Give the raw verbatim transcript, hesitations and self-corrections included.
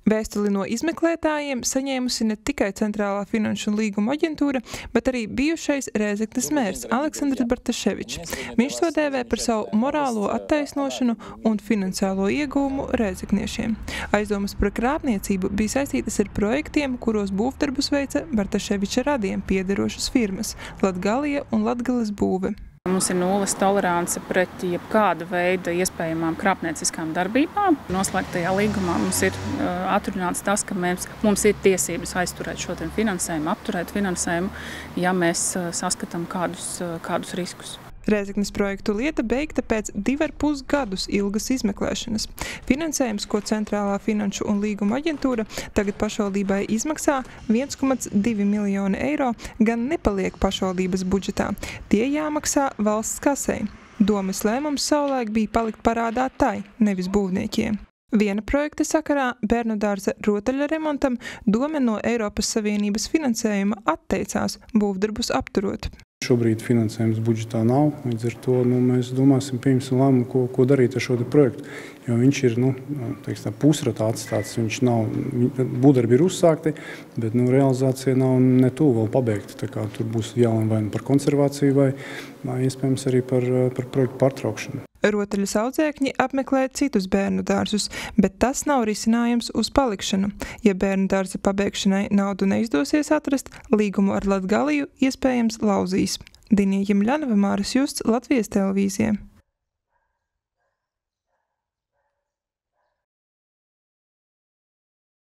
Vēstuli no izmeklētājiem saņēmusi ne tikai Centrālā finanšu un līguma aģentūra, bet arī bijušais Rēzeknes mērs Aleksandrs Bartaševičs. Viņš to dēvē par savu morālo attaisnošanu un finansiālo iegūmu rēzekniešiem. Aizdomas par krāpniecību bija saistītas ar projektiem, kuros būvdarbus veica Bartaševiča radiem piederošas firmas Latgalija un Latgales būve. Mums ir nulles tolerance pret jebkāda veida iespējamām krāpnieciskām darbībām. Noslēgtajā līgumā mums ir uh, atrunāts tas, ka mēs, mums ir tiesības aizturēt šo finansējumu, apturēt finansējumu, ja mēs uh, saskatām kādus, uh, kādus riskus. Rēzeknes projektu lieta beigta pēc divi ar pus gadus ilgas izmeklēšanas. Finansējums, ko Centrālā finanšu un līguma aģentūra tagad pašvaldībai izmaksā viens komats divi miljoni eiro, gan nepaliek pašvaldības budžetā. Tie jāmaksā valsts kasei. Domes lēmums savulaik bija palikt parādā tai, nevis būvniekiem. Viena projekta sakarā bērnu dārza rotaļa remontam Dome no Eiropas Savienības finansējuma atteicās būvdarbus apturot. Šobrīd finansējums budžetā nav, līdz ar to nu, mēs domāsim, pieņemsim lēmumu, ko, ko darīt ar šo projektu. Jo viņš ir nu, teiks, tā, pusratā atstāts, viņš nav, būvdarbi ir uzsākti, bet nu, realizācija nav ne tuvu vēl pabeigta. Tā kā tur būs jālem vai par konservāciju vai, vai iespējams arī par, par projektu pārtraukšanu. Rotaļas audzēkņi apmeklē citus bērnu dārzus, bet tas nav risinājums uz palikšanu. Ja bērnu dārza pabeigšanai naudu neizdosies atrast, līgumu ar Latgaliju iespējams lauzīs. Dinija Jimļanova, Māris Justs, Latvijas televīzija.